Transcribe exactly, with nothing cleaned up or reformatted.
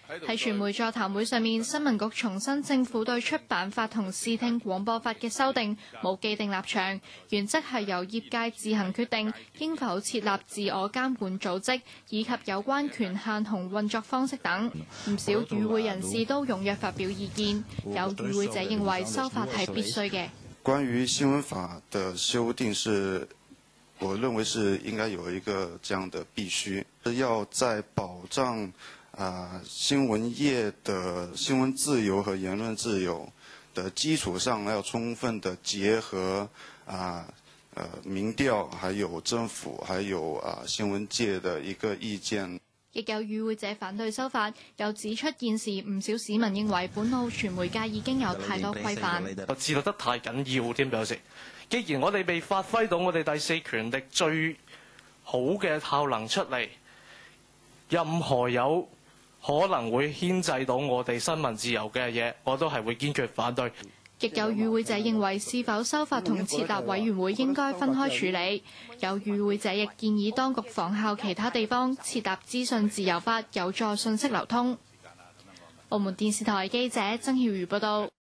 喺傳媒座談會上面，新聞局重申政府對出版法同視聽廣播法嘅修訂冇既定立場，原則係由業界自行決定應否設立自我監管組織，以及有關權限同運作方式等。唔少與會人士都踴躍發表意見，有與會者認為修法係必須嘅。 關於新聞法的修訂是，我認為是應該有一個這樣的必須，要在保障啊，新聞業的新聞自由和言論自由的基礎上，要充分的結合啊，呃，民調，還有政府，還有啊新聞界的一個意見。 亦有與會者反對修法，又指出現時唔少市民認為本澳傳媒界已經有太多規範， 自律得太緊要添，有時。既然我哋未發揮到我哋第四權力最好嘅效能出嚟，任何有可能會牽制到我哋新聞自由嘅嘢，我都係會堅決反對。 亦有與會者認為是否修法同設立委員會應該分開處理。有與會者亦建議當局仿效其他地方設立資訊自由法，有助信息流通。澳門電視台記者曾曉瑜報道。